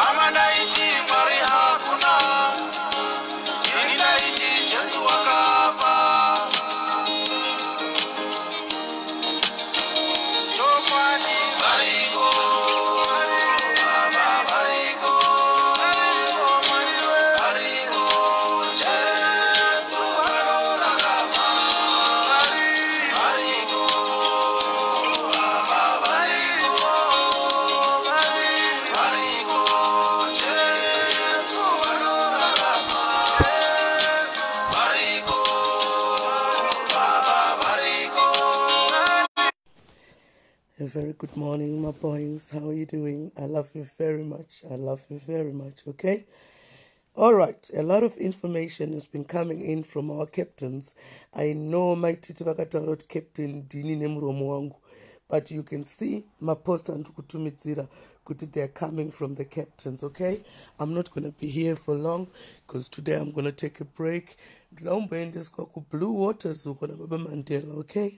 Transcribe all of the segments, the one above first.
A very good morning, my boys. How are you doing? I love you very much. I love you very much, okay? All right, a lot of information has been coming in from our captains. I know my Titi Captain Dini Nemuromo wangu, but you can see my post and kutumitsira kuti they're coming from the captains, okay? I'm not going to be here for long because today I'm going to take a break. Blue waters Baba Mandela, okay?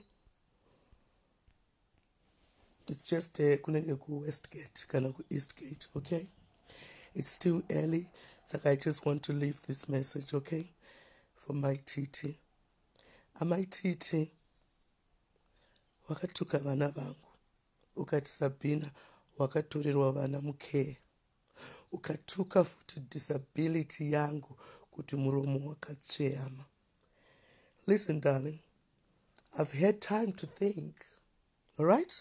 It's just kunenge ku Westgate, kana ku Eastgate, okay? It's still early, so I just want to leave this message, okay? For my Titi. My Titi, wakatuka vana vangu. Ukati Sabina, wakatorirwa vana mukee. Ukatuka futi disability yangu, kuti muromo wakacheyama. Listen, darling, I've had time to think, all right?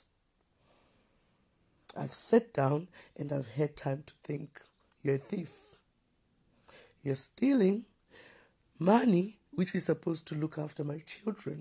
I've sat down and I've had time to think. You're a thief. You're stealing money which is supposed to look after my children.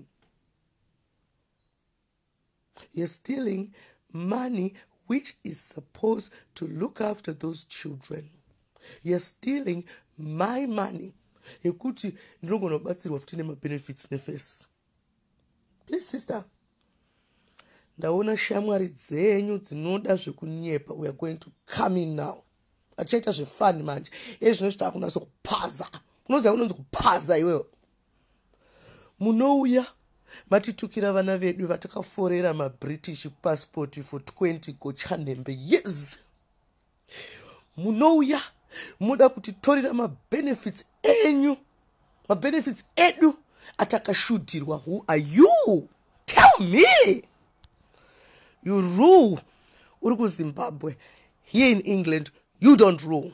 You're stealing money which is supposed to look after those children. You're stealing my money. Yekuti ndrongo batsirwa futi nema benefits nefesi. Please, sister. Ndaona shamwari dzenyu dzinoda zvekunyepa. We are going to come in now. Achaita zvefani manje. Ezvinoita hakuna sokupaza. Unoziva unonzi kupaza iwewe. Munouya matitukira vana vedu vatakaforera ma-British passport for 20 gochanembe. Yes. Munouya muda kutitorera ma-benefits enyu. Ma-benefits edu atakashutirwa. Who are you? Tell me. You rule. Uruku Zimbabwe. Here in England, you don't rule.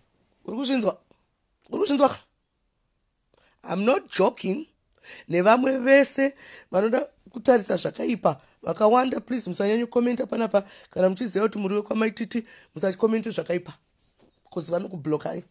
I'm not joking. Nevamwe vese vanoda kutarisa zvakaipa. Vakawanda, please musanyanyo comment panapa kana muchiziva kuti muri kwa maititi musachikomente zvakaipa. Because vanokublokai.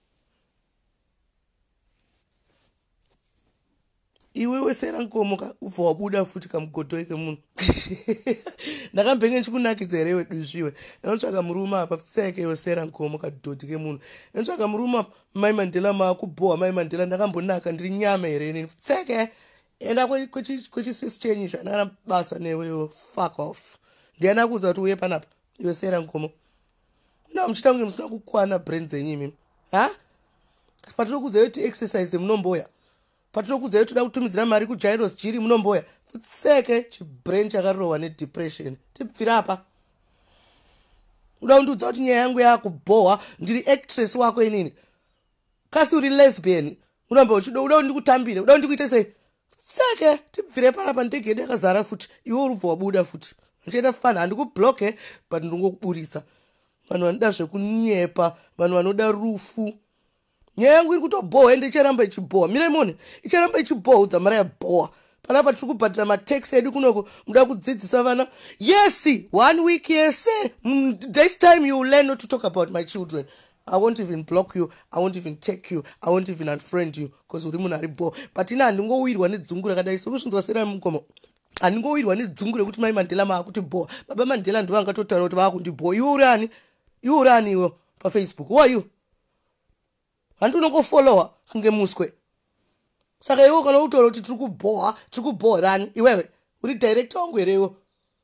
Iwewe sera nkomoka ubva wabuda futi kamugotoike munhu. Ndakambenga ndichikunakidza here iwe duzviwe. Ndinotsvaka murume apa futiseke iwe sera nkomoka dhodhi kemunhu. Ndinotsvaka murume apa Mai Mandela makuboha Mai Mandela ndakambonaka ndiri nyama here inini. Futiseke enda kwechisisi chenyu zvandakana basa newe fuck off. Ndiana kuudza kuti uye panapa iwe sera nkomo. Ina muchita kunge musina kukwana brains enyu imimi. Ha? Patinokuudza kuti exercise munomboya. Patinokuudza kuti toda kutumidzira mari kuJairos Jiri munomboya. Futiseke chibrain chakarohwa nedepression. Tipfira apa. Uda kundiudza kuti nyaya yangu yakubohwa ndiri actress wako inini. Kasi uri lesbian. Unomba uda ndikutambire. Uda ndikuite sei? Futiseke tipfire panapa ndege yedu yakazara futi. Iwe uri ubva wabuda futi. Ndichenda fana handikubloke but ndingokuburisa. Vanhu vanoda zvekunyepa, vanhu vanoda rufu. Nyaya yangu iri kutobohwa ende icharamba ichibohwa. Miremone, icharamba ichibohwa udza mara yabohwa. Panapa tiri kubhadhira mataxi edu kunoko muda kudzidzisa vana. Yes, 1 week yes. This time you will learn not to talk about my children. I won't even block you. I won't even take you. I won't even unfriend you because uri munhu ari bohwa. But ina handingowirwa nedzungu rakadai sokusvinzwa sera mukomo. Handingowirwa nedzungu rekuti Mai Mandela maakuti bohwa. Baba Mandela ndiwo angatotaura kuti vaakundibohwa. Iwe uri ani? Iwe uri ani iwe paFacebook? Who are you? Hantu unongofollowa kunge muswe. Saka iwe kana utaura kuti tiri kubohorani iwewe uri director wangu here iwe.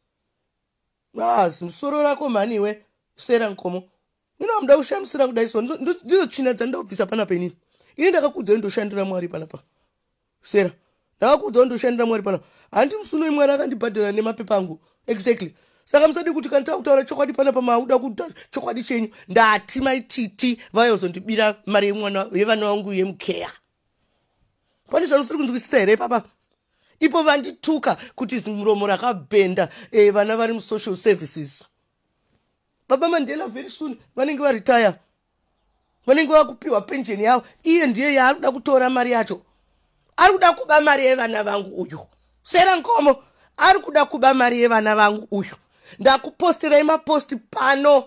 Musoro rako mani iwe sera nkomo. Mina muda kushamisira kudai so ndizo china dzandobvisa panapa inini. Ini ndakakuudza ndoshandira Mwari panapa. Sera. Ndakakuudza ndoshandira Mwari panapa. Handi musuno Mwari akandibhadhira nemapepa angu. Exactly. Saka musadi kuti kana kutaura chokwadi pana pamauda kuti chokwadi chenyu ndati maititi vayozondibira mari yemwana yevana vangu yemukeya. Pane zvanosiri kunzwisisa here papa? Ipo vandituka kuti zimuromo rakabhenda vana vari musocial services. Baba Mandela very soon vanenge varetire. Vanenge vakupiwa pension yavo. Iye ndiye yaari kuda kutora mari yacho. Ari kuda kuba mari yevana vangu uyu. Sera Nkomo ari kuda kuba mari yevana vangu uyu. Ndakupostirai maposti pano.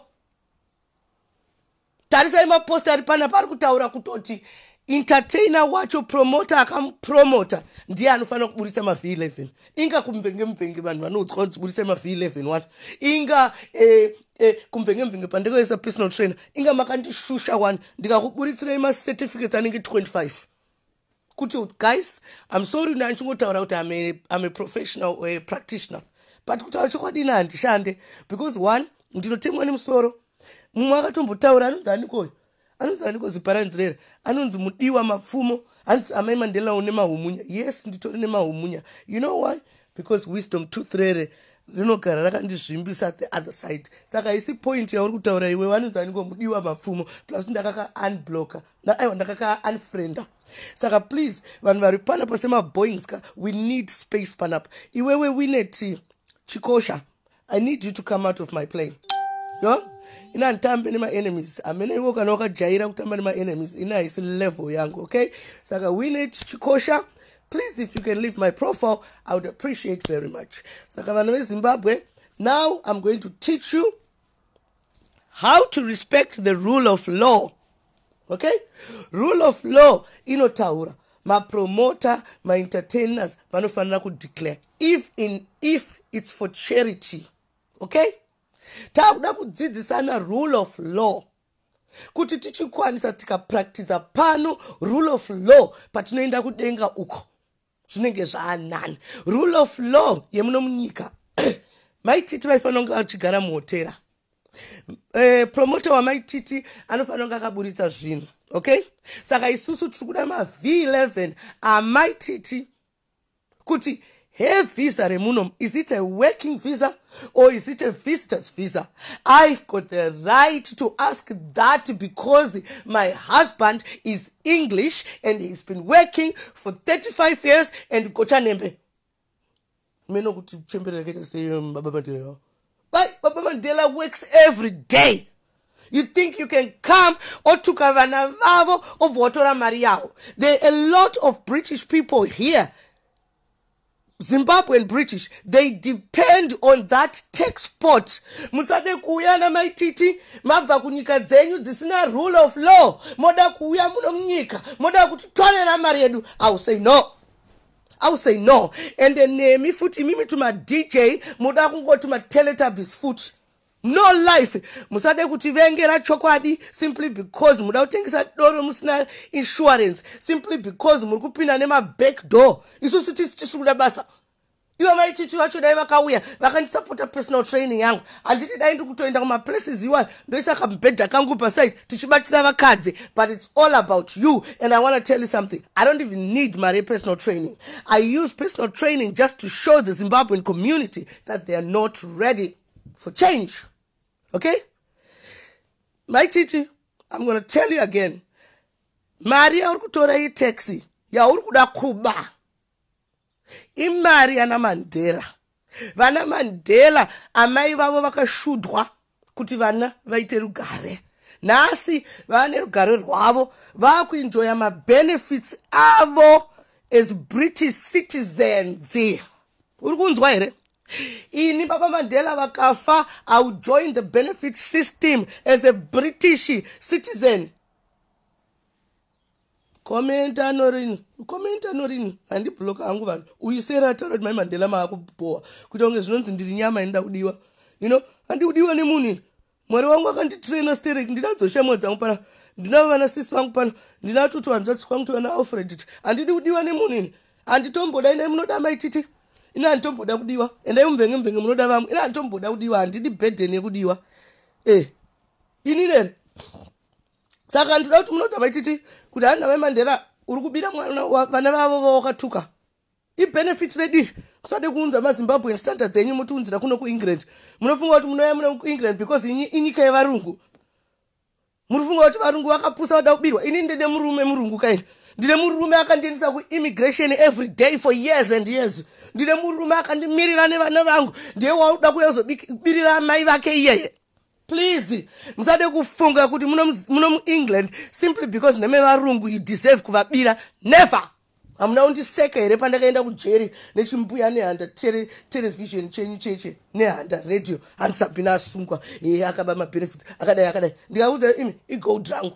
Tarisai maposti ari pana pari kutaura kutoti entertainer wacho promoter akamupromota ndiye anofanira kuburitsa ma-V11. Inga kumvenge vanhu vanodzwa kuburitsa ma-V11 what? Inga kumvenge pandikoisa personal trainer. Inga makandishusha one ndikakuburitsira ma-certificates anenge 25. Kuti guys, I'm sorry ndichingotaura kuti I'm a professional practitioner. But kutaura chokwadi handishande because one ndinotemwa nemusoro. Mumwe akatombotaura anonzi aniko ziparanzirera, anonzi mudiwa mapfumo, anzi amai Mandela une mahumunya. Yes, nditori nemahumunya. You know why? Because wisdom tooth rere rinogara rakandizvimbisa at the other side. Saka isi point yauri kutaura iwe vanonzi aniko mudiwa mapfumo plus ndakaka unblocker aiwa ndakaka unfrienda. Saka please vanhu vari pana pasemaBoeing ska, we need space panapa. Iwewe Winnet Chikosha, I need you to come out of my plane. Yo? Ina ntambe nema enemies. Amene iwo kana wakajaira kutamba nema enemies. Ina isi level yangu, okay? Saka Winnet Chikosha, please if you can leave my profile, I would appreciate very much. Saka vana veZimbabwe, now I'm going to teach you how to respect the rule of law. Okay? Rule of law inotaura. Ma promoter, ma entertainers, vanofanira ku declare if it's for charity. Okay? Takuda kudzidzisana rule of law. Kuti tichikwanisa tikapractice pano rule of law patinoenda kudenga uko. Zvinenge zvaanani. Rule of law yemuno munyika. Maititi vaifanonga vachigara muhotera. Promoter wa maititi anofanonga akaburitsa zvinhu. Okay? Saka isusu tikuda ma-V11 amaititi kuti hey visa remuno, is it a working visa or is it a visitor's visa? I've got the right to ask that because my husband is English and he's been working for 35 years and gocha nembe. Meno kuti chembere kete say Baba Mandela. But Baba Mandela works every day. You think you can come or to kavana vavo or votora mariao? There are a lot of British people here. Zimbabwean British, they depend on that tax pot. Musade kuya na maititi, mabva kunyika dzenyu dzisina rule of law. Moda kuya muno mnyika, moda kututwale na mari yedu. I will say no. I will say no. And then me futi mimi to my DJ, moda kungo to my Teletubbies foot. No life. Musade kutivengera chokwadi simply because muda utengisa doro musina insurance. Simply because murukupina nema back door. Isu sutisikuda basa. Iwa maititi wacho dai vakauya vakandisapota personal training yangu. Anditi dai ndikutoenda kuma places you want. Ndoisa kambedha kangu pa side tichibatira vakadzi. But it's all about you. And I want to tell you something. I don't even need my personal training. I use personal training just to show the Zimbabwean community that they are not ready for change. Okay? My Titi, I'm going to tell you again. Maria urkutora hii taxi. Ya urkuda kuba. Imari ana Mandela. Vana Mandela amai vavo vakashudwa kuti vana vaite rugare. Nasi vane rugare rwavo vakuenjoya ma benefits avo as British citizens. Urkunzwa here? Ini Baba Mandela vakafa, I will join the benefit system as a British citizen. Commenta norin andi block angu vanhu uyisera taura kuti mai Mandela maakupoa kuti unge zvinonzi ndiri nyama inoda kudiwa. You know, andi kudiwa nemunhu. Mwari wangu akanditraina sterek ndinadzo shamo dzangu pana ndina vana sisi vangu pana ndina tutu wanzatsi kwangu to vana Alfred andidi kudiwa nemunhu. Anditomboda ine munoda maititi. Ina antomboda kudiwa enda mvenge munoda vamwe ina antomboda kudiwa andidi burden yekudiwa. Ini nere saka ndoda kuti munodza maititi kuti hana mai Mandela uri kubira mwana vana vavo vakatuka. I benefit ready kusade kuunza maZimbabwean standards enyu mutunzira kuno kuEngland. Munofunga kuti munoya muno kuEngland because inyika yevarungu. Munofunga kuti varungu vakapusa vada kubirwa. Ini ndine murume murungu kaini. Ndine murume akandiendesa kuimmigration every day for years and years. Ndine murume akandimirira nevana vangu. Ndiye wauda kuya kuzobirira amai vake iyeye. Please, musade kufunga kuti muno muEngland simply because neme varungu you deserve kuvabira. Never. Amuna undiseka here pandakaenda kujeri nechimbuya nehanda television chenyu cheche nehanda radio and Sabina asungwa akaba mabenefits akadai ndikauza imi igold rangu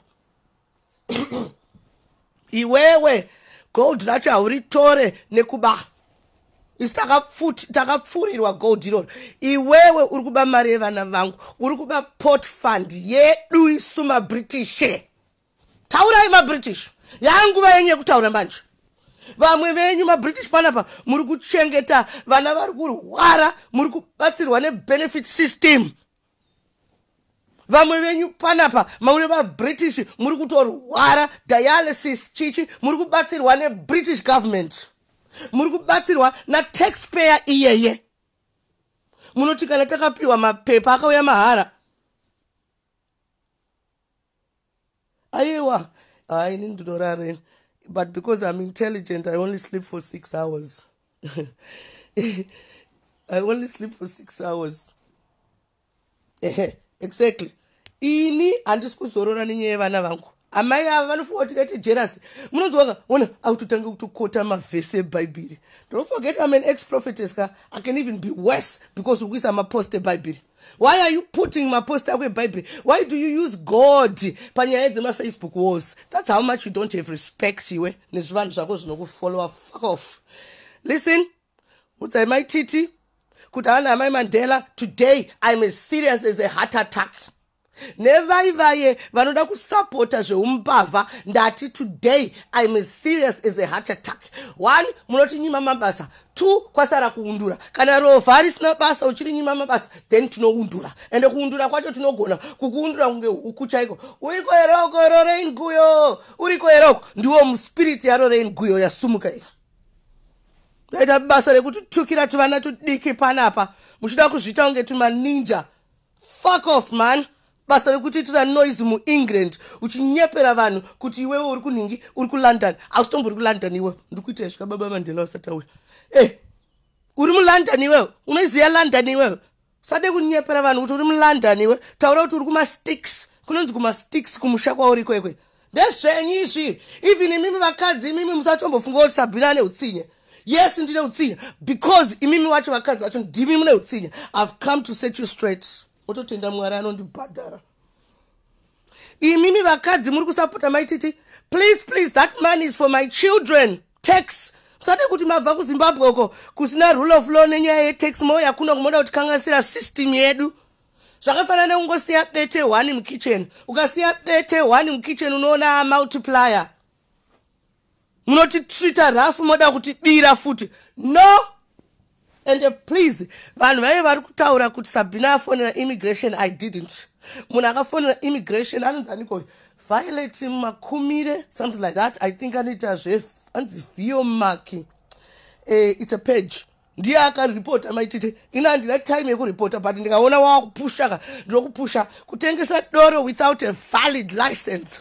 iwewe gold racho hauritore nekuba takapfurirwa gold iroro iwewe uri kuba mari yevana vangu uri kuba port fund yedu isu maBritish taurai maBritish yanguva yenyu yekutaura manje vamwe venyu maBritish panapa muri kuchengeta vana vari kurwara muri kubatsirwa nebenefit system vamwe venyu panapa mamwe vaBritish muri kutorwara dialysis chichi muri kubatsirwa neBritish government muri kubatsirwa nataxpayer iyeye munoti kana takapiwa mapepa akauya mahara aiwa ini ndinorareni. But because I'm intelligent, I only sleep for 6 hours. I only sleep for 6 hours. Exactly. Ini andisikuzorora nenyaya yevana vangu. Amai ava vanofunga kuti ngati jealous. Munonzwa ona autotanga kutokota mavhesi eBhayibheri. Don't forget I'm an ex-prophetess. I can even be worse because ukuisa mapost eBhayibheri. Why are you putting my post away Bible? Why do you use God? Panyaya Facebook walls. That's how much you don't have respect. You follow. Fuck off. Listen. What's my titi? Kutana my Mandela. Today I'm as serious as a heart attack. Never ivaye vanoda kusupporta zveumbavha ndati today I'm as serious as a heart attack. 1 munoti nyima mabasa. 2 kwasara kuundura. Kana rova risina basa uchiri nyima mabasa then tinoundura. Ende kuundura kwacho tinogona kukuundura kunge huku chaiko. Uriko eroko rain guyo. Uriko eroko ndiwo muspirit yaro rain guyo yasumuka iyi. Ndaita basa rekuti tukira tuvana tudiki panapa. Muchida kuzvita kunge tuma ninja. Fuck off man. Basa rekuitira noise muEngland uchinyepera vanhu kuti iwewe uri kuningi uri kuLondon ausitombo kuLondon iwe ndikuita zvika baba Mandela usataura uri muLondon iwewe unoziya London iwewe sade kunyepera vanhu kuti uri muLondon iwe taura kuti uri kumaSticks kunonzi kumaSticks kumusha kwauri kwekwe ndezvenyu izvi even imimi vakadzi imimi musatombofunga kuti Sabina neutsinya. Yes ndine utsinya because imimi wacho vakadzi vacho ndimi mune utsinya. I've come to set you straight. Ototenda Mwari anondibhadhara. Imimi vakadzi muri kusapota maititi. Please that money is for my children. Tax. Musade kuti mabva kuZimbabwe uko kusina rule of law nenyaya yetax moyo yakuna kumoda kuti kangasira system yedu. Zvakafanana ungosiya bete 1 mukitchen. Ukasiya bete 1 mukitchen unoona multiplier. Munoti treata rafu moda kuti bira futi. No. And please, vanhu vaive vari kutaura kuti Sabina afonera immigration, I didn't. Munhu akafonera immigration anonzaniko violate makumire, something like that. I think anita anzi video marking. It's a page. Ndiye akaripota maititi ina handina time yekuripota but ndikaona wakupusha ndokupusha kutengesa doro without a valid license.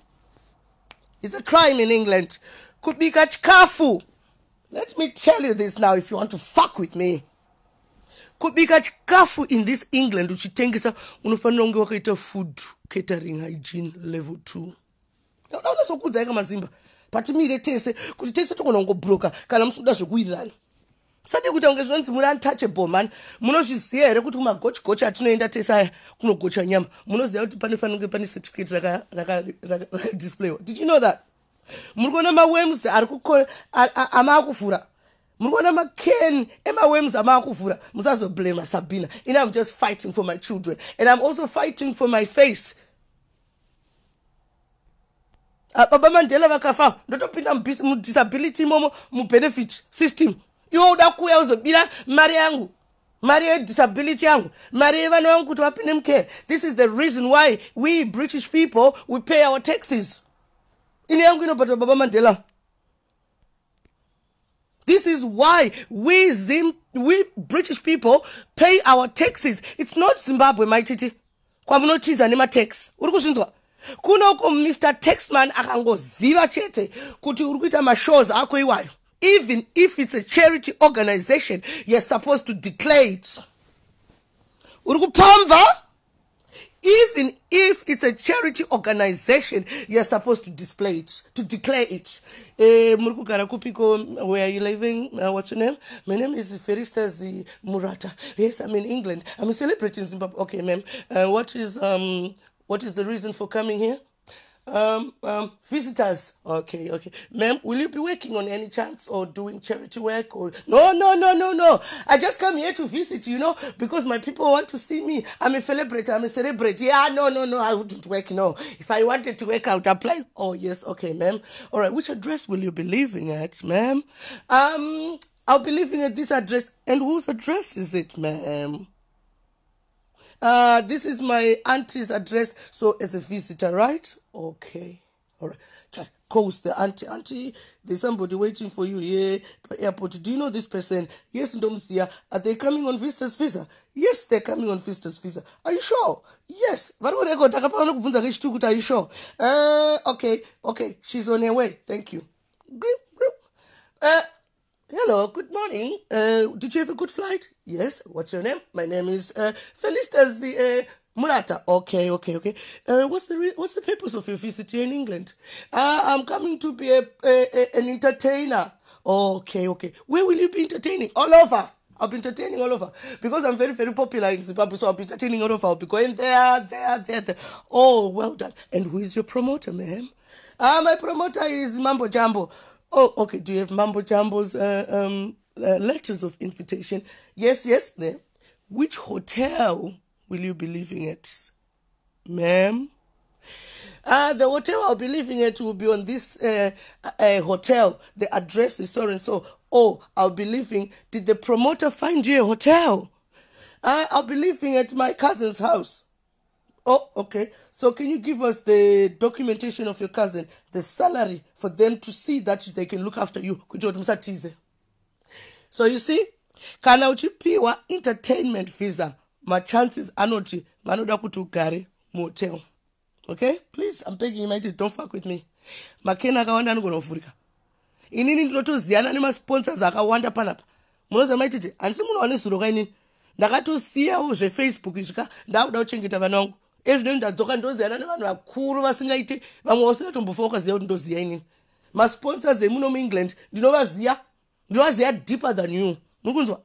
It's a crime in England. Kubika chikafu. Let me tell you this now if you want to fuck with me. Kubika chikafu in this England uchitengesa unofanira kunge wakaita food catering hygiene level 2. Ndaona sokudza yaka mazimba. But mire tese kuti tese tokona ngobroka kana musuda zvekuwirirana. Sade kuti unge zvanzi muri untouchable man. Munozviziya here kuti kumagochi atinoenda tese kunogocha nyama. Munoziya kuti panofanira kunge pane certificate raka display. Did you know that? Murikona mawems arikukora amakuvhura. Murikona maken emawems amakuvhura. Musazo blame Sabina. And I'm just fighting for my children and I'm also fighting for my face. Baba Mandela vakafa ndotopinda disability momo mu benefit system. Iwo uda kuya uzobira mari yangu. Mari disability yangu. Mari vana vangu kuti vapinde mcare. This is the reason why we British people we pay our taxes. Ini yangu inobata Baba Mandela. This is why we British people pay our taxes. It's not Zimbabwe, my titi. Kwamunotiza nema tax. Urikuzvinzwa? Kuna uko Mr. Taxman akangoziva chete kuti urikuita mashows ako iwayo. Even if it's a charity organization, you're supposed to declare it. Urikupamva? Even if it's a charity organization, you're supposed to display it, to declare it. Murukugara kupiko, where are you living? What's your name? My name is Felistas Murata. Yes, I'm in England. I'm a celebrity in Zimbabwe. Okay, ma'am. What is the reason for coming here? Visitors. Okay. Ma'am, will you be working on any chance or doing charity work or no. I just come here to visit, because my people want to see me. I'm a celebrity. Yeah, no, I wouldn't work, no. If I wanted to work, I would apply. Oh, yes, okay, ma'am. All right, which address will you be living at, ma'am? I'll be living at this address. And whose address is it, ma'am? This is my auntie's address, so as a visitor, right? Okay. All right. Coast the auntie, there's somebody waiting for you here at the airport. Do you know this person? Yes, Ndomsia. Are they coming on visitor's visa? Yes, they're coming on visitor's visa. Are you sure? Yes. Are you sure? Okay. She's on her way. Thank you. Hello, good morning. Did you have a good flight? Yes. What's your name? My name is Felistas Murata. Okay. What's the purpose of your visit here in England? I'm coming to be an entertainer. Okay. Where will you be entertaining? All over. I'll be entertaining all over because I'm very, very popular in Zimbabwe. So I'll be entertaining all over. I'll be going there. Oh, well done. And who is your promoter, ma'am? My promoter is Mambo Jumbo. Oh, okay. Do you have Mambo Jumbo's letters of invitation? Yes. There. Which hotel will you be living at, ma'am? The hotel I'll be living at will be on this hotel. The address is so and so. Oh, I'll be living. Did the promoter find you a hotel? I'll be living at my cousin's house. Oh, okay. So can you give us the documentation of your cousin, the salary for them to see that they can look after you? So you see, kana uchipiwa entertainment visa, my chances anoti vanoda kuti ugare motel. Okay? Please, I'm begging you, don't fuck with me. Makena akawanda anogonovhurika. Inini ndinotoziyana nemasponsors akawanda panapa. Munoza maititi, handisi munhu wane zuro kainini. Ndakatosiyawo zveFacebook izvika ndakuda kuchengeta vana vangu. Ezvino ndadzoka ndoziyana nevanhu vakuru vasingaite vamwe vasingatombofa ukaziva kuti ndoziya inini. Masponsors emuno muEngland ndinovaziya deeper than you. Mukunzwa?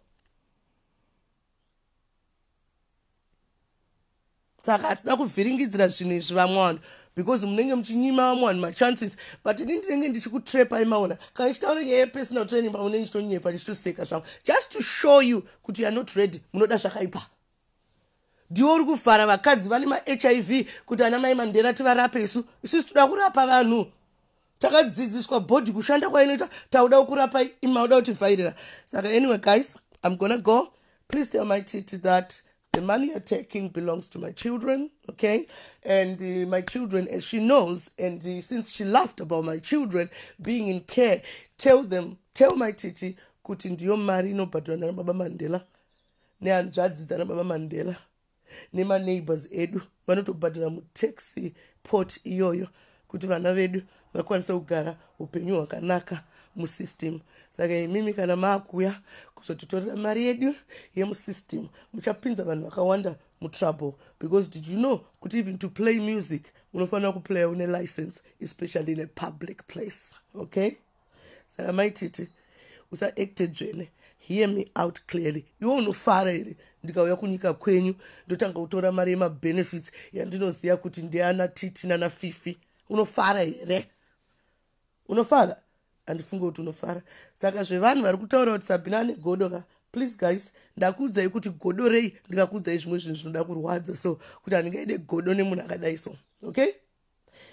Saka hatida kuvhiringidzira zvinhu izvi vamwe vanhu because munenge muchinyima vamwe vanhu machances but ini ndinenge ndichikutrepa imaona kana ndichitaura nyaya yepersonal training pamunenge ndichitonyepa ndichitoseka zvangu just to show you kuti you are not ready, munoda zvakaipa. Ndiwo uri kuvhara vakadzi vane maHIV kuti ana mai Mandela tivarape isu toda kurapa vanhu. Takadzidziswa body kushanda kwainoita tauda kurapai imauda kutivhairira. Saka anyway guys, I'm gonna go. Please tell my titi that the money you're taking belongs to my children, okay? And my children, as she knows, and since she laughed about my children being in care, tell my titi kuti ndiyo mari inobhadhirwa nana baba Mandela nehanzvadzi dzana baba Mandela nema neighbors edu vanotobhadhira mutaxi port iyoyo kuti vana vedu vakwanisa kugara upenyu hwakanaka musystem. Saka imimi kana maakuya kuzotitorera mari yedu yemusystem muchapinza vanhu vakawanda mutrouble because did you know kuti even to play music unofanira kuplaya une license, especially in a public place, okay? Saka maititi usaacte dzvene. Hear me out clearly. Iwe unofara here ndikauya kunyika kwenyu ndotanga kutora mari yemabenefits yandinoziva kuti ndiana titi nana fifi. Unofara here? Unofara? Andifunga kuti unofara. Saka zvevanhu vari kutaura kuti Sabina ane godo ka, please guys, ndakuudzai kuti godo rei ndikakuudzai zvimwe zvinhu zvinoda kurwadza, so kuti handingaide godo nemunhu akadai so, okay?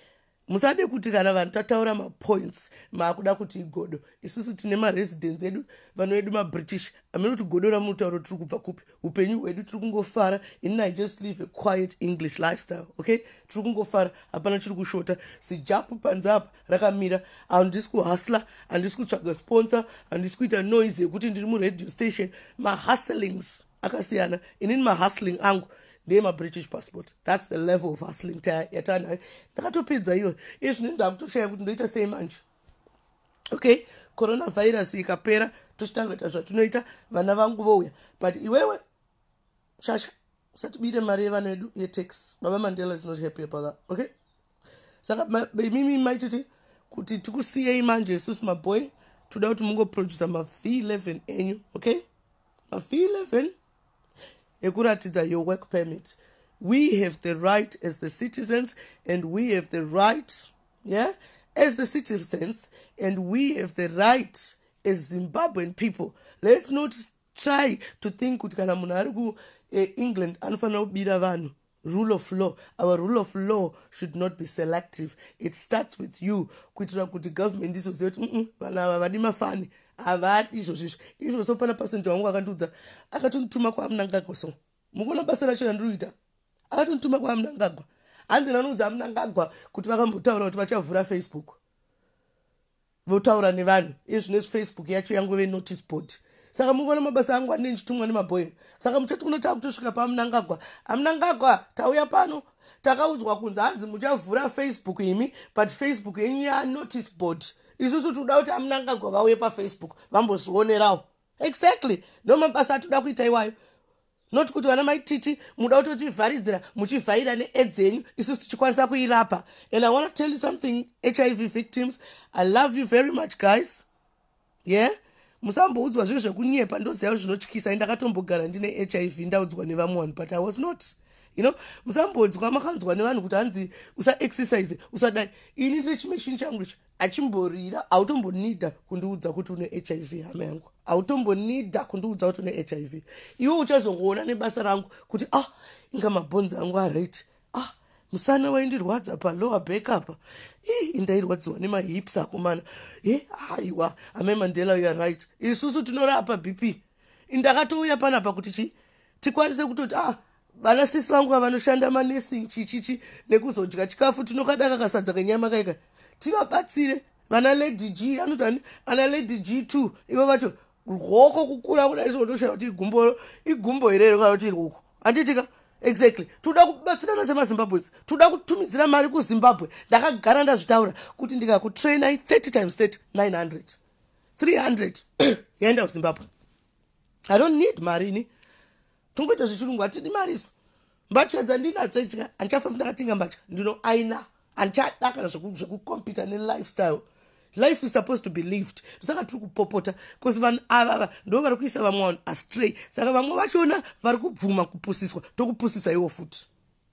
musade kuti kana vanhu tataura mapoints maakuda kuti igodo. Isusu tine maresidents edu vanhu vedu mabritish amene kuti godo ramutauro tiri kubva kupi upenyu hwedu tiri kungofara. In I just live a quiet English lifestyle, okay? Tiri kungofara hapana chiri kushota. Sijapu panzapa rakamira. Handisi kuhasla, handisi kutsvaga sponsor, handisi kuita noise yekuti ndiri muradio station. Mahustlings akasiyana. Inini mahustling angu ndeye mabritish passport. That's the level of hustling yatanayo. Ndakatopedza iyo izvi ndakutoshaya kuti ndoita sei manje. Okay, coronavirus ikapera tochitanga kuita zvatinoita vana vangu vouya. But iwewe shasha usatibire mari yevana vedu yetax. Baba Mandela is not happy about that. Okay, saka mimi maititi kuti tikusiyei manje isusu maboy toda kuti mungoproducer ma-V11 enyu. Okay, ma-V11 ekuratidza your work permit. We have the right as the citizens, and we have the right, yeah, as the citizens, and we have the right as Zimbabwean people. Let's not try to think kuti kana munhu ari ku England anofanira kubira vanhu. Rule of law. Our rule of law should not be selective. It starts with you. Kuitira kuti government iso zoti vana vadi mafani avadi izvo so pana passenger wangu akandiudza akatondituma kwaMnangagwa. So mukuona basa racho randinoita akatondituma kwaMnangagwa. Hanzi ndanoudza Mnangagwa kuti vakambotaura kuti vachavhura Facebook votaura nevanhu izvi nezvi Facebook yacho yangove notice board. Saka mukuona mabasa angu anenge chitumwa nemaboy. Saka muchati kunotaka kutosvika paMnangagwa. Mnangagwa tauya pano takaudzwa kunzi hanzi muchavhura Facebook imi, but Facebook yenyu ya-notice board. Isusu toda kuti Mnangagwa vauye paFacebook vambozvionerawo. Exactly. Ndo mabasa atoda kuita iwayo. Not kuti vana maititi muda kutotivharidzira muchivhaira neAIDS yenyu isusu tichikwanisa kuirapa. And I want to tell you something, HIV victims, I love you very much guys. Yeah? Musamboudzwa zviro zvekunyepa ndoziva zvinotyisa. Ndakatombogara ndine HIV ndaudzwa nevamwe vanhu, but I was not. You know, musambodzwa makanzwa nevanhu kuti hanzi usa exercise usadai. Ini ndiri chimeshini changu ichi achimborira autombonida kundiudza kuti une HIV hama yangu. Autombonida kundiudza kuti une HIV. Iwe uchazongoona nebasa rangu kuti inga mabhonzi angu aright. Musana waindirwadza palower back apa. Ndairwadziwa nemahips akomana. Aiwa, Ame Mandela you are right. Isusu tinorapa BP. Ndakatouya panapa kuti tikwanise kutoti vana sisi vangu vanoshanda manursing chichichi nekuzodya chikafu tinokadaka kasadza kenyama kaika tivabatsire. Vana Lady G anozani ana Lady G2 ivo vacho rwoko kukura kudai izotosha kuti igumbo irero kana kuti irwoko handitika. Exactly. Toda kubatsirana semaZimbabweans. Toda kutumidzira mari kuZimbabwe. Ndakagara ndazvitaura kuti ndikakutraina 30 times 30 900 300 yaenda kuZimbabwe. I don't need mari ini. Tungoita zvichirungu hatidi mari isu. Mbatya dzandinadzo ichika handichafa ndakatenga mbatya ndino aina handichadakana zvekukompita nelifestyle. Life is supposed to be lived. Saka tiri kupopota because vanhu ava ndo vari kuisa vamwe vanhu astray. Saka vamwe vachona vari kubvuma kupusiswa tokupusisa iwo futi.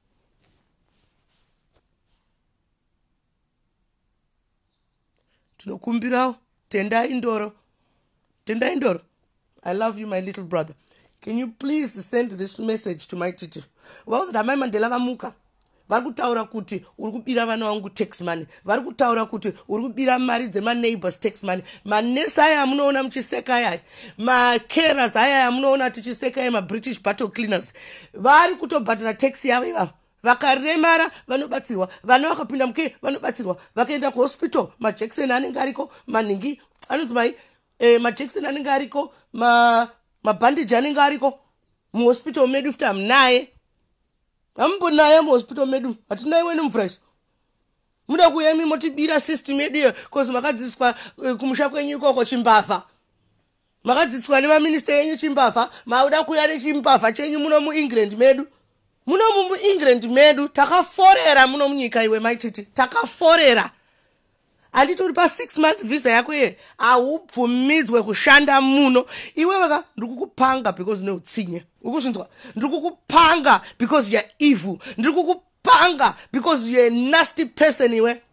Tinokumbirawo tendai ndoro. Tendai ndoro. I love you my little brother. Can you please send this message to my titi? Wauzi Ame Mandela vamuka. Vari kutaura kuti uri kubira vana vangu tax money. Vari kutaura kuti uri kubira mari dzema neighbors tax money. Manesi aya munoona muchiseka aya. Macarers aya munoona tichiseka aya British battle cleaners. Vari kutobhadhara tax yavo ivavo. Vakaremara vanobatsirwa. Vana vakapinda muke vanobatsirwa. Vakaenda kuhospital majackson anenge ariko maningi anonzi mai majackson anenge ariko mabhandage anenge ariko muhospital medu futi amunaye. Ambonaye muhospital medu hatinaiwe nemvura isu. Muda kuyemi motibira system yedu iyo because makadzidziswa kumusha kwenyu ikoko chimbavha. Makadzidziswa nevaminista yenyu chimbavha. Mauda kuya nechimbavha chenyu muno muEngland medu. Muno muEngland medu takaforera muno munyika iwe maititi. Takaforera. Anditi uri pa 6 month visa yako ye aubvumidzwe kushanda muno. Iwe vaka ndikukupanga because neutsinye. Ukuzvinzwa? Ndikukupanga because you are evil. Ndikukupanga because you are a nasty person iwe.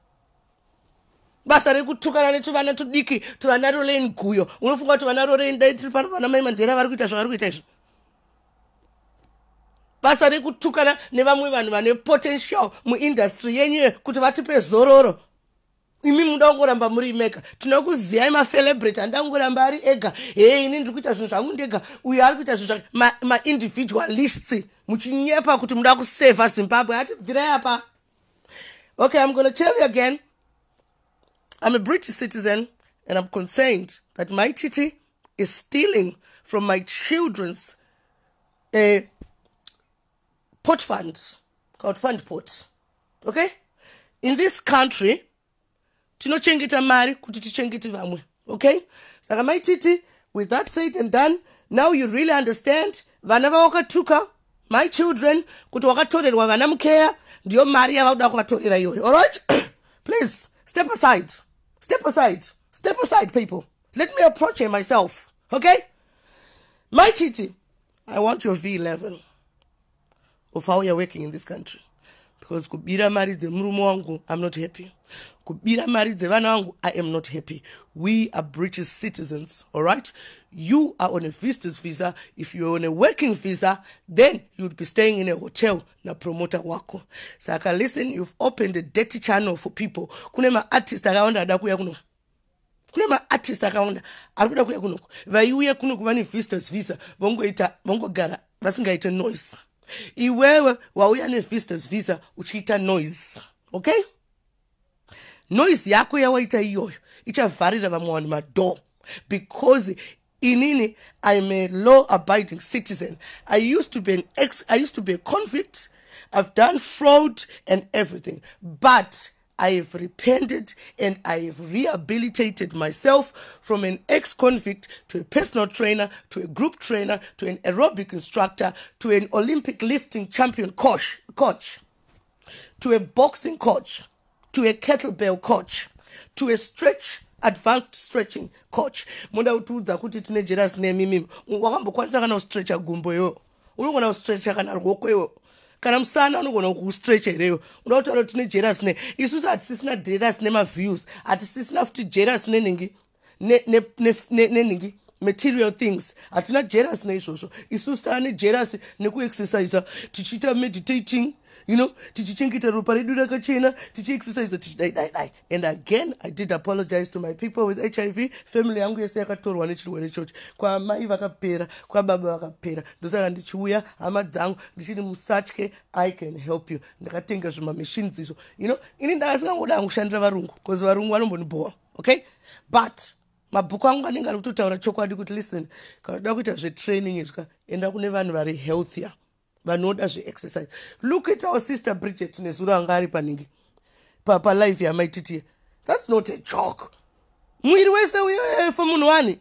Basa rekutukana netuvana tudiki tuvana role nguyo. Unofunga kuti vana role ndai tiri pano vana Mai Mandela vari kuita zvavari kuita izvo. basa rekutukana nevamwe vanhu vane potential muindustry yenyu kuti vatipe zororo. Imi muda kungoramba muri mega. Tinokuziyai macelebrate andangoramba ari ega. Hey, ini ndiri kuita zvinhu zvangu ndega. Uyu ari kuita zvinhu zvake. Ma individualists muchinyepa kuti muda kusave Zimbabwe. Ati bvirai apa. Okay, I'm going to tell you again. I'm a British citizen and I'm concerned that my titi is stealing from my children's pot funds called fund pot. Okay? In this country, tinochengeta mari kuti tichengete vamwe. Okay? Saka my titi, with that said and done, now you really understand. Vana vakatuka, my children, kuti wakatorerwa vana mukea, ndiyo mari yavakuda kuvatorera iyoyo. All right? Please, step aside. Step aside. Step aside, people. Let me approach him myself. Okay? My titi, I want your V11 of how you're working in this country. Because kubira mari murume wangu, I'm not happy. Kubira mari vana wangu, I am not happy. We are British citizens, all right? You are on a visitor's visa. If you're on a working visa, then you'd be staying in a hotel na promoter wako. Saka, listen, you've opened a dirty channel for people. Kunema artist akaunda adakuya kuno. Kunema artist akaunda arikuda kuya kuno. Vaiuya kuno kuvani visitors visa. Vongo gara vasingaita noise. Iwewe wauya ne visitors visa uchiita noise. Okay? Noise yako yawaita iyoyo ichavharira vamwe vanhu madoo, because inini I'm a law-abiding citizen. I used to be a convict. I've done fraud and everything, but I have repented and I have rehabilitated myself from an ex-convict to a personal trainer, to a group trainer, to an aerobic instructor, to an Olympic lifting champion coach, to a boxing coach, to a kettlebell coach, to a advanced stretching coach. Munda utudza kuti tine jealous nemimi. Wakambokwanisa kana stretcha gumbo yo. Unogona stretcha kana ruoko yo. Kana musana unogona kustretcha ireyo. Unotaura tine jealous ne. Isusu atisisina jealous nema views. Atisisina futi jealous neningi. Neningi. Material things. Atina jealous ne isosho. Isusu tane jealous neku exercise. Tichita meditating. You know, and again, I did apologize to my people with HIV. Family yangu yese yakatorwa nechirwere chochi. Kwa mai vakapera, kwa baba vakapera. Ndosaka ndichiuya hama dzangu ndichiti musatye, I can help you. Ndakatenga zvima machines izvo. You know, ini ndakasingangoda kushandira varungu because varungu vanomboniboa. Okay? But mabhuku angu anenge ari kutotaura chokwadi kuti listen, kana uda kuita zvetraining izva, enda kune vanhu vari healthier. Vanoda exercise. Look at our sister Bridget nezuro angari paningi. Papa life ya maititi. That's not a joke. Mwiri wese uyo for munhu wani.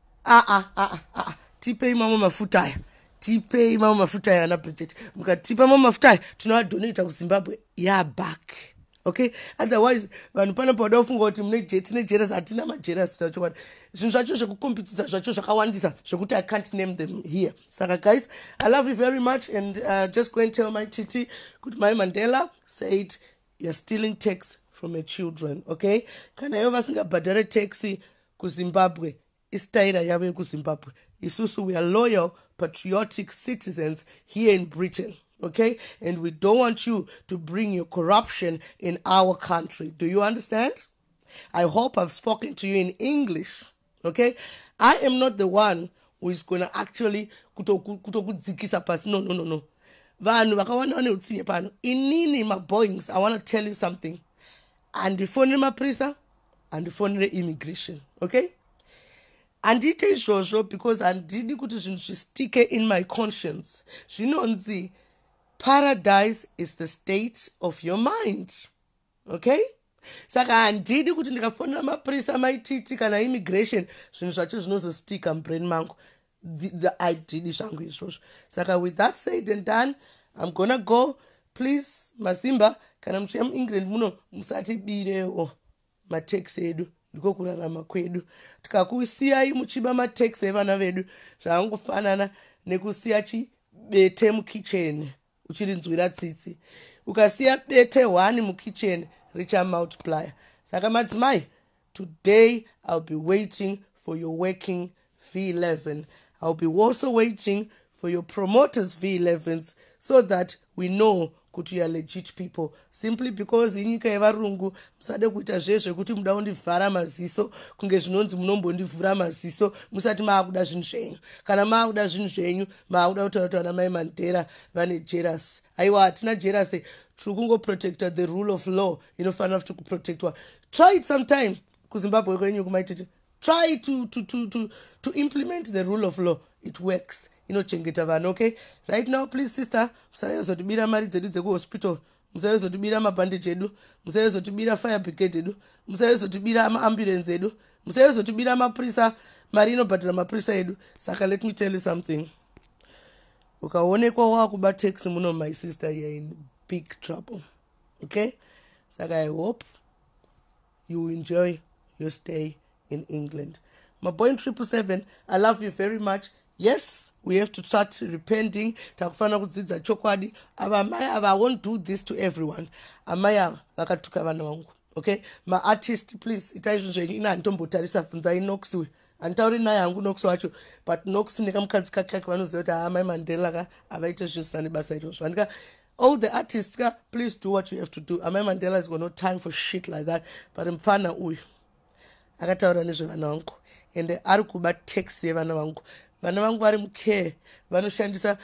Tipei mama mafuta aya. Tipei mama mafuta aya na Bridget. Mukatipa mama mafuta aya, tunawadonate ku Zimbabwe. Yeah, back. Okay? Otherwise, vanhu pano poda kufunga kuti mune jealous atina majealous tachokwadi. Zvinhu zvacho zvekukompetisa zvacho zvakawandisa zvokuti I can't name them here. Saka guys, I love you very much and just go and tell my titi kuti my Mandela said you're stealing tax from your children, okay? Kana ivo vasingabhadhare taxi ku Zimbabwe, istaira yavo ku Zimbabwe. Isusu, we are loyal, patriotic citizens here in Britain. Okay? And we don't want you to bring your corruption in our country. Do you understand? I hope I've spoken to you in English. Okay? I am not the one who is going to actually kutokudzikisa pasi. No. Vanhu vakawanda vane utsinye pano. Inini maboings, I want to tell you something. Andifonere maprisa, andifonere immigration. Okay? Andite izvozvo because andidi kuti zvinhu zvistike in my conscience. Zvinonzi paradise is the state of your mind. Okay? Saka handidi kuti ndikafonera maprisa maititi kana immigration zvinhu zvacho zvinozostika mubrain mangu. The ididi zvangu izvozvo. Saka with that said and done, I'm gonna go. Please, Masimba, kana muchiya muEngland muno musatibirewo mataxi edu. Ndiko kurarama kwedu. Tikakusiyai muchiba mataxi evana vedu zvangofanana nekusiya chibete mukitchen. Uchirinzwira tsitsi. Ukasiya bete 1 mukitchen richa multiplier. Saka madzimai, today I'll be waiting for your working V11. I'll be also waiting for for your promoters V11s, so that we know kuti you are legit people. Simply because inyika yevarungu musade kuita zvezve kuti muda kundivhara maziso kunge zvinonzi munombondivhura maziso musati maakuda zvinhu zvenyu. Kana maakuda zvinhu zvenyu maakuda kutaura kuti vana mai Mandela vane jealous. Aiwa, hatina jealous, tiri kungoprotecta the rule of law inofanira kuti kuprotectwa. Try it sometime kuZimbabwe kwenyu kumaititi. Try to implement the rule of law. It works. Inochengeta vanhu, okay? Right now, please, sister, musayozotibira mari dzedu dzekuhospital, musayozotibira mabandage edu, musayozotibira fire brigade edu, musayozotibira ambulance edu, musayozotibira maprisa, mari inobhadhara maprisa edu. Saka, let me tell you something. Ukaonekwa wakuba taxi muno, my sister, you're in big trouble. Okay? Saka, I hope you enjoy your stay in England. My Boein777, I love you very much. Yes, we have to start repenting. Takufana kudzidza chokwadi. I won't do this to everyone. Amaya vakatuka vana vangu. Okay? My artist, please, itaizvo zvenyu ina handitombotarisa bvunza inoxi. Antauri naye hangu noxi wacho, but noxi nekamukadzi kake vanoziva kuti amai Mandela ka avaite zvisana basa irozvo. Andika all the artists ka, please do what you have to do. Amai Mandela has got no time for shit like that. But mfana uyu akataura nezvevana vangu ende ari kuba taxi yevana vangu. Vana vangu vari mukare vanoshandisa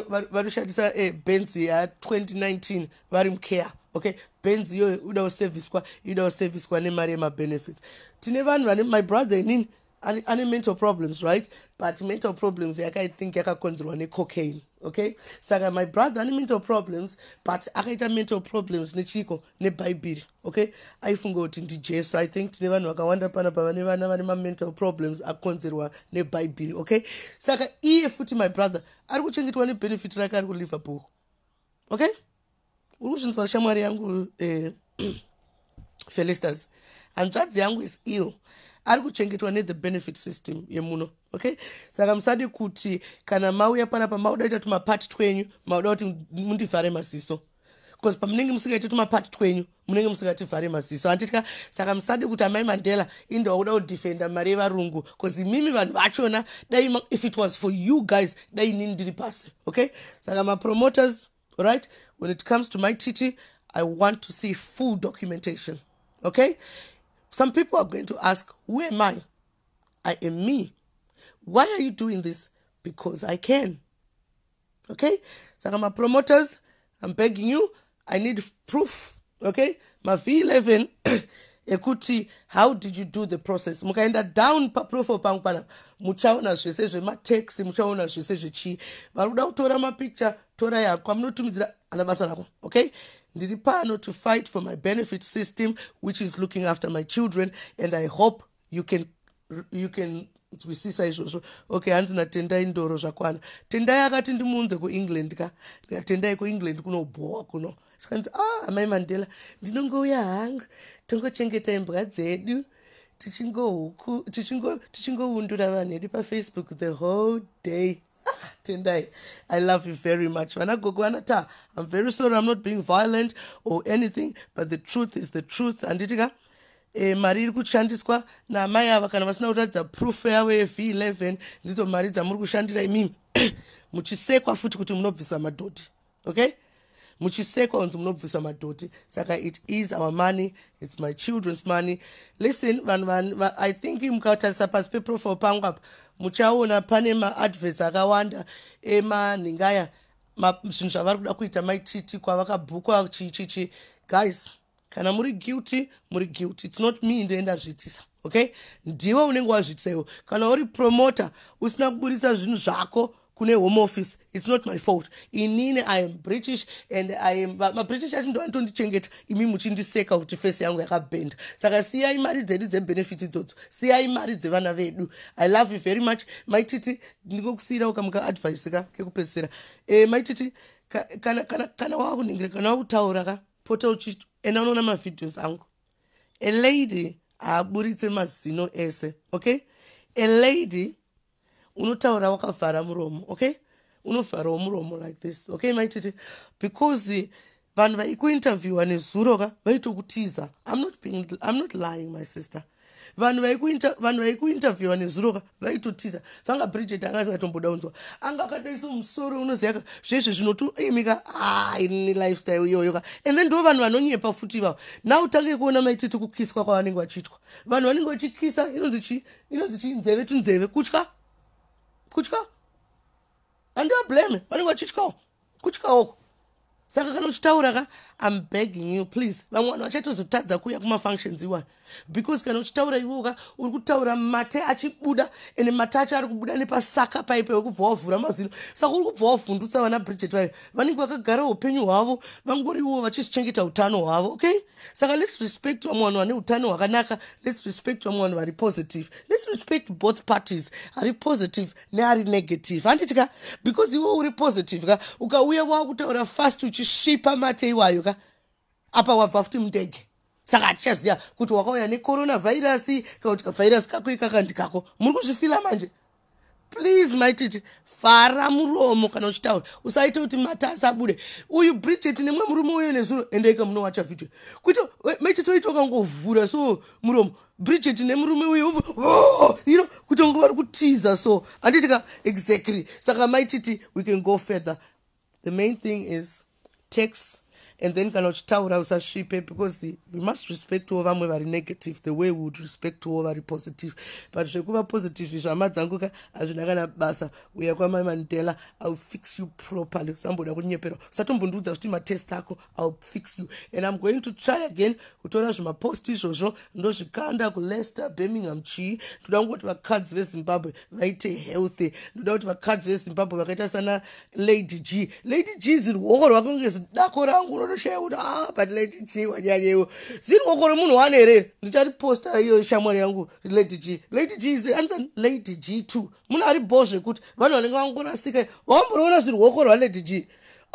Benz ya 2019 vari mukare. Okay, Benz yo uda kuserviswa nemari yemabenefits. Tine vanhu vane, my brother inini ane mental problems, right? But mental problems I think yakakonzerwa necocaine. Okay, saka my brother ane mental problems, but akaita mental problems nechiko nebhaibheri. Okay, aifunga kuti ndijesu. I think tine vanhu vakawanda panapa vane vana vane mental problems akonzerwa nebhaibheri. Okay, saka iye futi my brother ari kuchengetwa nebenefit rake ari kuLiverpool. Okay, uri kuzvinzwa shamwari yangu Felistas, hanzvadzi yangu is ill, ari kuchengetwa ne the benefit system yemuno. Okay, saka musadi kuti kana mauya panapa mauda kuita tumapati twenyu mauda kuti mundivhare maziso, because pamunenge musikaiti tumapati twenyu munenge musikativhare maziso. Handitya, saka musadi kuti amai Mandela inde wakuda kudefenda mari yevarungu, because imimi vanhu vachona dai, if it was for you guys dai nini ndiri pasi. Okay, saka promoters, right, when it comes to my titi, I want to see full documentation. Okay, some people are going to ask, who am I? I am me. Why are you doing this? Because I can. Okay, so my promoters, I'm begging you, I need proof. Okay, my V11 ekuti, how did you do the process? Mukaenda down pa profile pangu pana muchaona zvese zvemateksi, muchaona zvese zvechi. Varuda kutora mapicture, tora yako kwamunotumidzira anabasa nako. Okay, ndiri pano to fight for my benefit system, which is looking after my children, and I hope you can twisisa izvozvo. Okay, hanzina tendai ndoro zvakwana. Tendai akati ndimunze kuEngland ka. Tendai kuEngland kunobhowa kuno. Zvakanzi amai Mandela ndinongouya hangu tongochengeta imbwa dzedu tichingoundura vanhu vedu paFacebook the whole day. Tendai, I love you very much. Vanagogo vanata, I'm very sorry, I'm not being violent or anything, but the truth is the truth. Anditika mari iri kushandiswa namai ava kana vasina kuratidza proof yavo yeV11 ndidzo mari dzamuri kushandira imimi. Muchisekwa futi kuti munobvisa madhodhi. Okay, muchisekwa unzi munobvisa madhodhi. Saka it is our money, it's my children's money. Listen, I think mukatarisa pasi peprofile pangu apa muchaona pane maadverts akawanda emanhingaya zvinhu zvavari kuda kuita maititi kwavakabhukwa chichichi. Guys, kana muri guilty, muri guilty. It's not me ndoenda zviitisa. Okay, ndiwe unenge wazviitisa iwo. Kana uri promoter usina kuburitsa zvinhu zvako kune home office, it's not my fault. Inini, I am British, and I am British acho ndo antondichengeta imi muchindiseka kuti face yangu yakabenda. Saka siyai mari dzedu dzebenefit idzodzo, siyai mari dzevana vedu. I love you very much. Maititi ndingokusiyira ukamuka advice ka kekupedzisira. Maititi kana wakuningira kana wakutaura ka pota ena unoona mavideos angu. A lady aburitse mazino ese. Okay, a lady unotaura wakavhara muromo. Okay, unovhara muromo like this. Okay, maititi, because vanhu vaikuinterviewa nezuro ka vaitokutiza. I'm not lying, my sister. vanhu vaikuinterviewa nezuroka vaitotiza vanga Bridget anga asikatombodaunzwa anga akadaiso musoro unoziva zveshe zvinotoemika ini lifestyle iyoyoka and then ndo vanhu vanonyepa futi ivavo now tange kuona maititi kukiswa kwavanenge vachiitwa vanhu vanenge vachikisa inonzi nzeve tunzeve kutya handivablame vanenge vachityawo kutyawoko saka kana uchitaura ka I'm begging you please vamwe vanhu vachatozotadza kuuya kumafunctions iwani because kana uchitaura iwoka uri kutaura mate achibuda ende mate acho ari kubuda nepasaka paipe wekubva wavhura mazino saka uri kubva wavhundutsa vana Bridget vayo vanenge vakagara upenyu hwavo vangoriwo vachizichengeta utano hwavo okay saka let's respect vamwe vanhu vane utano hwakanaka let's respect vamwe vanhu vari positive let's respect both parties ari positive neari negative handitika because iwo uri positive ka ukauya wakutaura fast uchisvipa mate iwayo ka apa wabva futi mundege saka hatichaziva kuti wakauya necoronavirus kana kuti virus kako ikaka ndikako muri kuzvifila manje please maititi fara muromo kana uchitaura usaita kuti mate asabude uyu Bridget nemwe murume uyo nezuro endeika munowacha video kuita maititi waita wakangovhura so muromo Bridget nemurume uyo kutongo vari kutiza so handitika exactly saka maititi we can go further. The main thing is text and then kana uchitaura usasvipe because we must respect all vamwe vari negative the way we would respect all vari positive but zvekuva positive zvama dzangu ka hazvina kana basa uya kwamai Mandela I'll fix you properly usamboda kunyeperwa usatombondiudza kuti matest ako I'll fix you and I'm going to try again kutora zvimapost izvozvo ndozvikanda kuLeicester Birmingham chii ndoda kungoti vakadzi veZimbabwe vaite healthy ndoda kuti vakadzi veZimbabwe vakaita sana Lady G ziri ruoko rwako kunge zidako rangu unoshaya kuti but Lady G wanyanyewo ziri ruoko rwemunhu wane here ndichariposta iyo shamwari yangu Lady G is answer Lady G too munhu ari bozve kuti vanhu vanenge vangorasika wamboriona ziri ruoko rwaLady G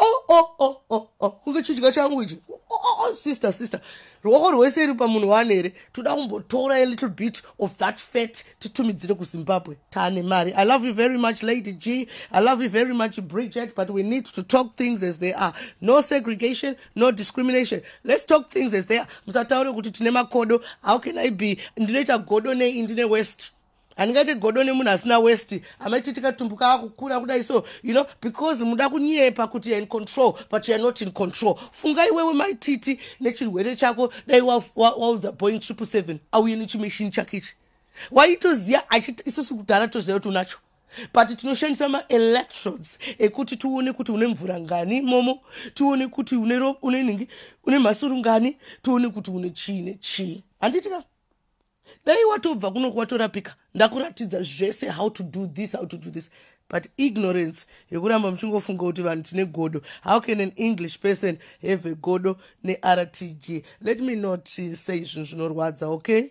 kunge chidya changu ichi sister ruoko rwese iri pamunhu wane here toda kumbotora a little bit of that fat titumidzire kuZimbabwe taane mari. I love you very much Lady G, I love you very much Bridget, but we need to talk things as they are. No segregation, no discrimination. Let's talk things as they are. Musataure kuti tine makodo, how can I be ndinoita godo neindine west handingati godo nemunhu asina west amaiti tikatumbuka akukura kudai so because muda kunyepa kuti you're in control but you're not in control. Funga iwewe maititi nechirwere chako dai waudza Boeing777 auye nechimishini chake ichi waitoziya isusu kudhara toziva kuti unacho but tinoshandisa ma-electrodes ekuti tuone kuti une mvura ngani momo tuone kuti une masuru ngani tuone kuti une chii handitika dai watobva kuno kwatorapika ndakuratidza zvese how to do this but ignorance yekuramba muchingofunga kuti vanhu tine godo. How can an English person have a godo ne-RTG? Let me not say zvinhu zvinorwadza okay.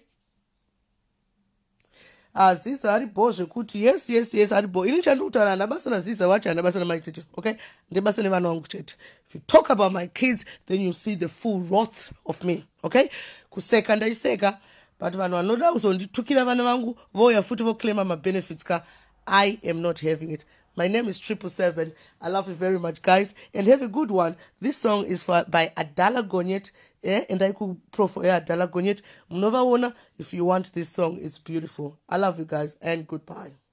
Ziza aribo zvekuti yes aribo ini chandikutaura handabasa naZiza wacho handabasa namaititi okay ndebasa nevana vangu chete. If you talk about my kids then you see the full wrath of me okay. Kuseka ndaiseka but vanhu vanoda kuzonditukira vana vangu voya futi voclaima mabenefits ka I am not having it. My name is 777. I love you very much guys and have a good one. This song is by Adala Gonyet and I could profile Adala Gonyet. Munovaona if you want this song, it's beautiful. I love you guys and goodbye.